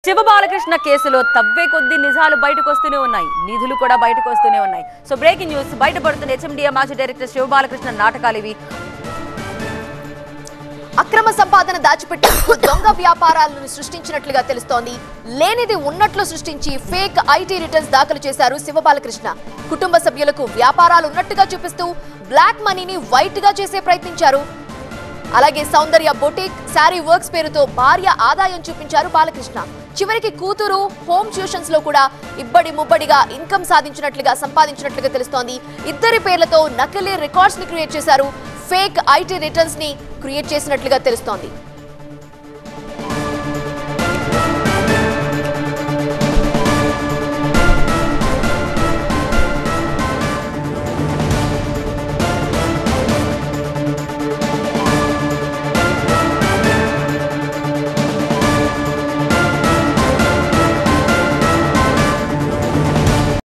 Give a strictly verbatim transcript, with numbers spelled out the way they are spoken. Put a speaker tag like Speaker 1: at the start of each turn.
Speaker 1: శివబాలకృష్ణ కేసులో తవ్వే కొద్ది నిజాలు బయటకు వస్తూనే ఉన్నాయి, నిధులు కూడా బయటకు వస్తూనే ఉన్నాయి. సో బ్రేకింగ్ న్యూస్ బయటపడుతున్న హెచ్ఎండిఏ మాజీ డైరెక్టర్ శివబాలకృష్ణ నాటకాలు ఇవి.
Speaker 2: అక్రమ సంపాదన దాచిపెట్టేందుకు దొంగ వ్యాపారాలను సృష్టించినట్లుగా తెలుస్తోంది. లేనిది ఉన్నట్లు సృష్టించి ఫేక్ ఐటీ రిటర్న్స్ దాఖలు చేశారు శివబాలకృష్ణ. కుటుంబ సభ్యులకు వ్యాపారాలు ఉన్నట్టుగా చూపిస్తూ బ్లాక్ మనీని వైట్ గా చేసే ప్రయత్నించారు. అలాగే సౌందర్య బొటిక్, శారీ వర్క్స్ పేరుతో భార్య ఆదాయం చూపించారు బాలకృష్ణ. చివరికి కూతురు హోమ్ ట్యూషన్స్ లో కూడా ఇబ్బడి ముబ్బడిగా ఇన్కమ్ సాధించినట్లుగా సంపాదించినట్లుగా తెలుస్తోంది. ఇద్దరి పేర్లతో నకిలీ రికార్డ్స్ ని క్రియేట్ చేశారు. ఫేక్ ఐటీ రిటర్న్స్ ని క్రియేట్ చేసినట్లుగా తెలుస్తోంది.